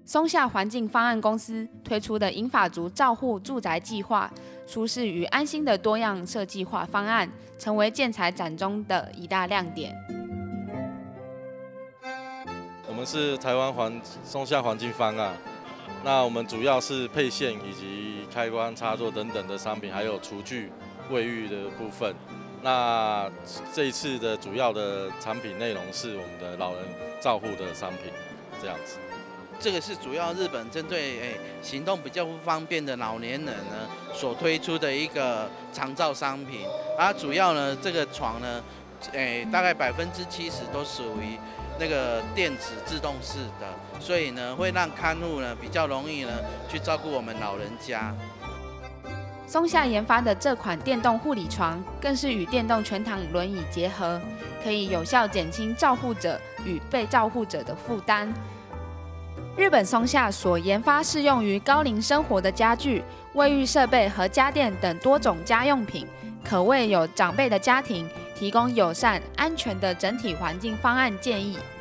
松下环境方案公司推出的银发族照护住宅计划，舒适与安心的多样设计化方案，成为建材展中的一大亮点。 我们是台湾松下环境方案，那我们主要是配线以及开关插座等等的商品，还有厨具、卫浴的部分。那这一次的主要的产品内容是我们的老人照护的商品，这样子。 这个是主要日本针对行动比较不方便的老年人呢所推出的一个长照商品。它主要呢这个床呢，大概70%都属于那个电子自动式的，所以呢会让看护呢比较容易呢去照顾我们老人家。 松下研发的这款电动护理床，更是与电动全躺轮椅结合，可以有效减轻照护者与被照护者的负担。日本松下所研发适用于高龄生活的家具、卫浴设备和家电等多种家用品，可为有长辈的家庭提供友善、安全的整体环境方案建议。